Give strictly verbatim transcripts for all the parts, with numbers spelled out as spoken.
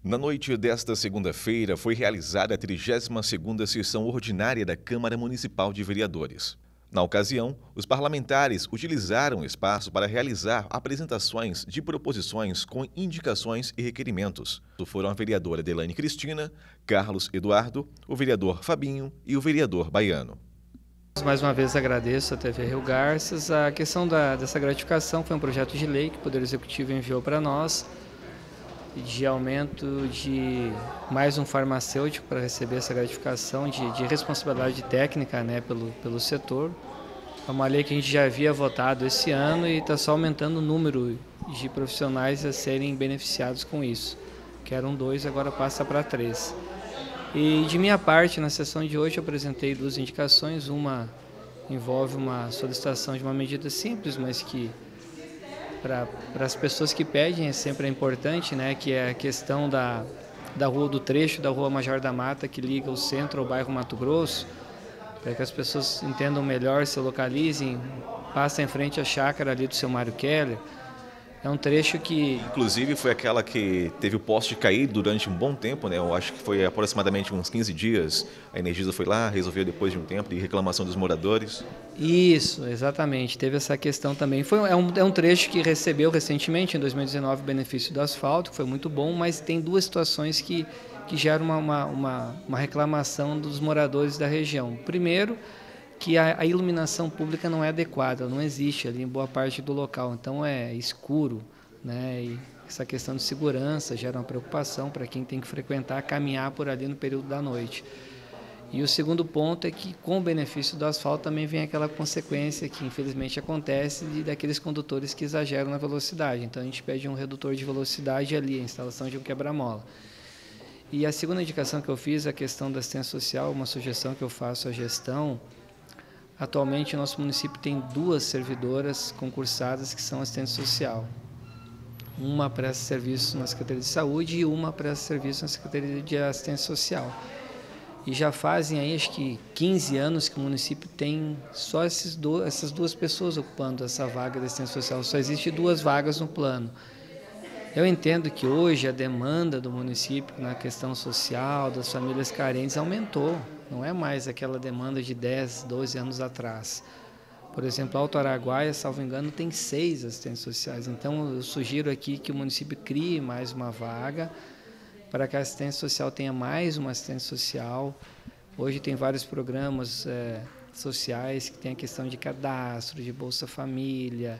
Na noite desta segunda-feira, foi realizada a trigésima segunda sessão ordinária da Câmara Municipal de Vereadores. Na ocasião, os parlamentares utilizaram o espaço para realizar apresentações de proposições com indicações e requerimentos. Foram a vereadora Delane Cristina, Carlos Eduardo, o vereador Fabinho e o vereador Baiano. Mais uma vez agradeço a T V Rio Garças. A questão da, dessa gratificação foi um projeto de lei que o Poder Executivo enviou para nós, de aumento de mais um farmacêutico para receber essa gratificação de, de responsabilidade técnica, né, pelo, pelo setor. É uma lei que a gente já havia votado esse ano e está só aumentando o número de profissionais a serem beneficiados com isso. Que eram dois, agora passa para três. E de minha parte, na sessão de hoje, eu apresentei duas indicações. Uma envolve uma solicitação de uma medida simples, mas que para as pessoas que pedem sempre é importante, né, que é a questão da, da rua do trecho da Rua Major da Mata, que liga o centro ao bairro Mato Grosso, para que as pessoas entendam melhor, se localizem, passem em frente à chácara ali do seu Mário Keller. É um trecho que... Inclusive foi aquela que teve o poste cair durante um bom tempo, né? Eu acho que foi aproximadamente uns quinze dias. A Energisa foi lá, resolveu depois de um tempo de reclamação dos moradores. Isso, exatamente. Teve essa questão também. Foi, é, um, é um trecho que recebeu recentemente, em dois mil e dezenove, o benefício do asfalto, que foi muito bom, mas tem duas situações que, que geram uma, uma, uma, uma reclamação dos moradores da região. Primeiro, que a, a iluminação pública não é adequada, não existe ali em boa parte do local, então é escuro, né? E essa questão de segurança gera uma preocupação para quem tem que frequentar, caminhar por ali no período da noite. E o segundo ponto é que com o benefício do asfalto também vem aquela consequência que infelizmente acontece de, daqueles condutores que exageram na velocidade, então a gente pede um redutor de velocidade ali, a instalação de um quebra-mola. E a segunda indicação que eu fiz é a questão da assistência social, uma sugestão que eu faço à gestão. Atualmente, o nosso município tem duas servidoras concursadas que são assistente social. Uma presta serviço na Secretaria de Saúde e uma presta serviço na Secretaria de Assistência Social. E já fazem aí, acho que quinze anos que o município tem só esses do, essas duas pessoas ocupando essa vaga de assistência social. Só existe duas vagas no plano. Eu entendo que hoje a demanda do município na questão social, das famílias carentes, aumentou. Não é mais aquela demanda de dez, doze anos atrás. Por exemplo, Alto Araguaia, salvo engano, tem seis assistentes sociais. Então, eu sugiro aqui que o município crie mais uma vaga para que a assistência social tenha mais uma assistente social. Hoje tem vários programas é, sociais que tem a questão de cadastro, de Bolsa Família,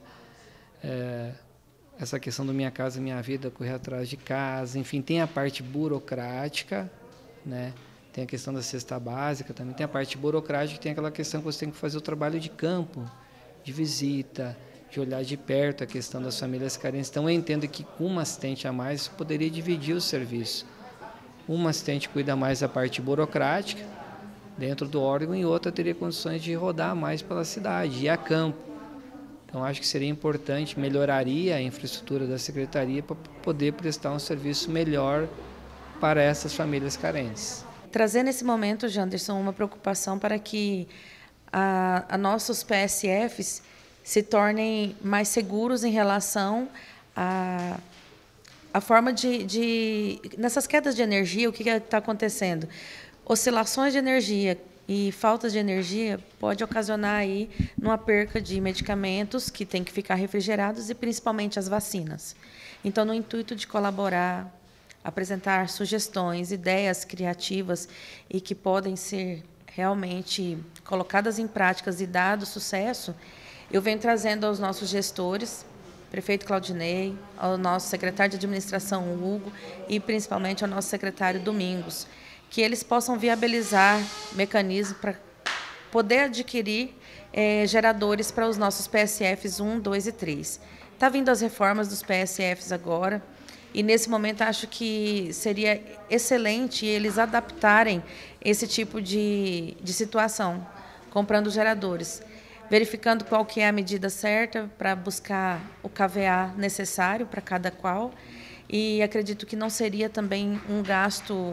é, essa questão do Minha Casa Minha Vida, correr atrás de casa, enfim, tem a parte burocrática, né? Tem a questão da cesta básica, também tem a parte burocrática, tem aquela questão que você tem que fazer o trabalho de campo, de visita, de olhar de perto a questão das famílias carentes. Então, eu entendo que com uma assistente a mais, poderia dividir o serviço. Uma assistente cuida mais da parte burocrática, dentro do órgão, e outra teria condições de rodar mais pela cidade, ir a campo. Então, acho que seria importante, melhoraria a infraestrutura da secretaria para poder prestar um serviço melhor para essas famílias carentes. Trazer nesse momento, Janderson, uma preocupação para que a, a nossos P S Fs se tornem mais seguros em relação a, a forma de, de... Nessas quedas de energia, o que está acontecendo? Oscilações de energia e faltas de energia pode ocasionar aí uma perca de medicamentos que têm que ficar refrigerados e principalmente as vacinas. Então, no intuito de colaborar, apresentar sugestões, ideias criativas e que podem ser realmente colocadas em práticas e dado sucesso, eu venho trazendo aos nossos gestores, prefeito Claudinei, ao nosso secretário de administração, Hugo, e principalmente ao nosso secretário Domingos, que eles possam viabilizar mecanismos para poder adquirir eh, geradores para os nossos P S Fs um, dois e três. Está vindo as reformas dos P S Fs agora, e, nesse momento, acho que seria excelente eles adaptarem esse tipo de, de situação, comprando geradores, verificando qual que é a medida certa para buscar o K V A necessário para cada qual. E acredito que não seria também um gasto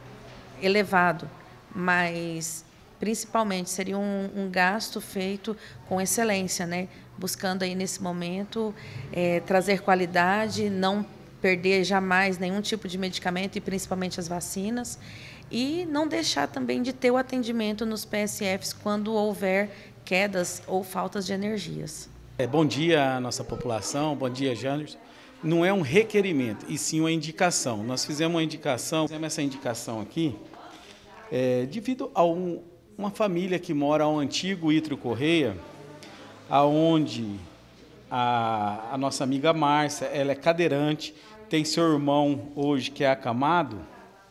elevado, mas, principalmente, seria um, um gasto feito com excelência, né? Buscando, aí, nesse momento, é, trazer qualidade, não perder jamais nenhum tipo de medicamento e principalmente as vacinas, e não deixar também de ter o atendimento nos P S Fs quando houver quedas ou faltas de energias. É, bom dia à nossa população, bom dia, Janderson. Não é um requerimento, e sim uma indicação. Nós fizemos uma indicação, fizemos essa indicação aqui, é, devido a um, uma família que mora ao antigo Ítrio Correia, aonde a, a nossa amiga Márcia, ela é cadeirante, tem seu irmão hoje que é acamado,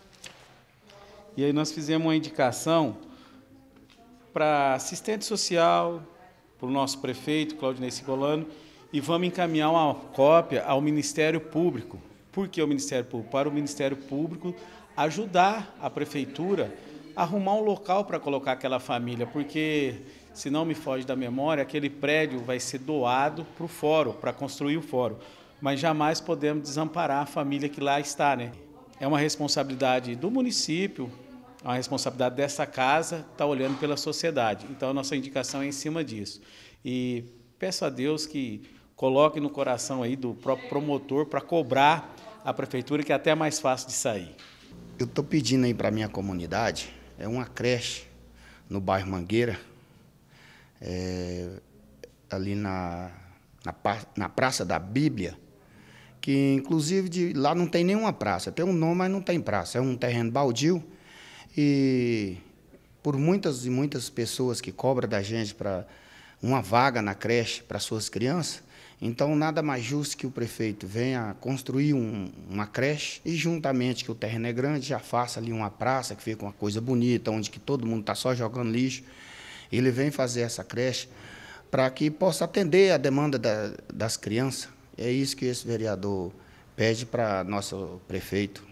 e aí nós fizemos uma indicação para assistente social, para o nosso prefeito, Claudinei Cigolano, e vamos encaminhar uma cópia ao Ministério Público. Por que o Ministério Público? Para o Ministério Público ajudar a prefeitura a arrumar um local para colocar aquela família, porque, se não me foge da memória, aquele prédio vai ser doado para o fórum, para construir o fórum, mas jamais podemos desamparar a família que lá está, né? É uma responsabilidade do município, é uma responsabilidade dessa casa estar olhando pela sociedade. Então, a nossa indicação é em cima disso. E peço a Deus que coloque no coração aí do próprio promotor para cobrar a prefeitura, que é até mais fácil de sair. Eu estou pedindo aí para a minha comunidade, é uma creche no bairro Mangueira, é, ali na, na, na Praça da Bíblia, que inclusive de, lá não tem nenhuma praça, tem um nome, mas não tem praça, é um terreno baldio, e por muitas e muitas pessoas que cobram da gente para uma vaga na creche para suas crianças, então nada mais justo que o prefeito venha construir um, uma creche e juntamente que o terreno é grande, já faça ali uma praça que fica uma coisa bonita, onde que todo mundo está só jogando lixo. Ele vem fazer essa creche para que possa atender a demanda da, das crianças. É isso que esse vereador pede para nosso prefeito.